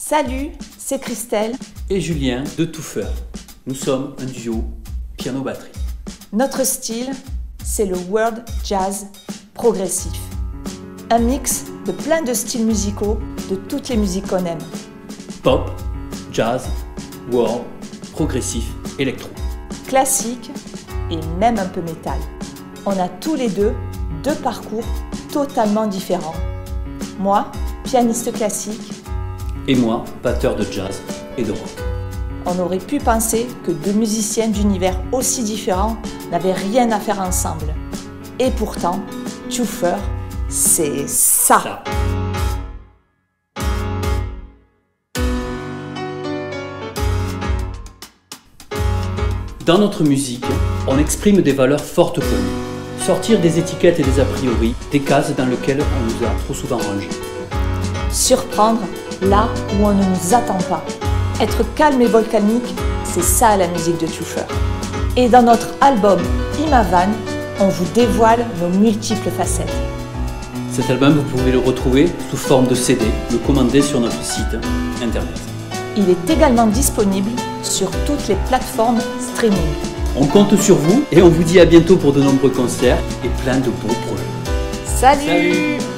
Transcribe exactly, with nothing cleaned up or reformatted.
Salut, c'est Christelle et Julien de Touffer. Nous sommes un duo piano-batterie. Notre style, c'est le world jazz progressif. Un mix de plein de styles musicaux de toutes les musiques qu'on aime. Pop, jazz, world, progressif, électro. Classique et même un peu métal. On a tous les deux deux parcours totalement différents. Moi, pianiste classique. Et moi, batteur de jazz et de rock. On aurait pu penser que deux musiciens d'univers aussi différents n'avaient rien à faire ensemble. Et pourtant, Touffer, c'est ça. ça. Dans notre musique, on exprime des valeurs fortes pour nous. Sortir des étiquettes et des a priori, des cases dans lesquelles on nous a trop souvent rangés. Surprendre là où on ne nous attend pas. Être calme et volcanique, c'est ça la musique de Touffer. Et dans notre album Imavan, on vous dévoile nos multiples facettes. Cet album, vous pouvez le retrouver sous forme de C D, le commander sur notre site internet. Il est également disponible sur toutes les plateformes streaming. On compte sur vous et on vous dit à bientôt pour de nombreux concerts et plein de beaux projets. Salut, Salut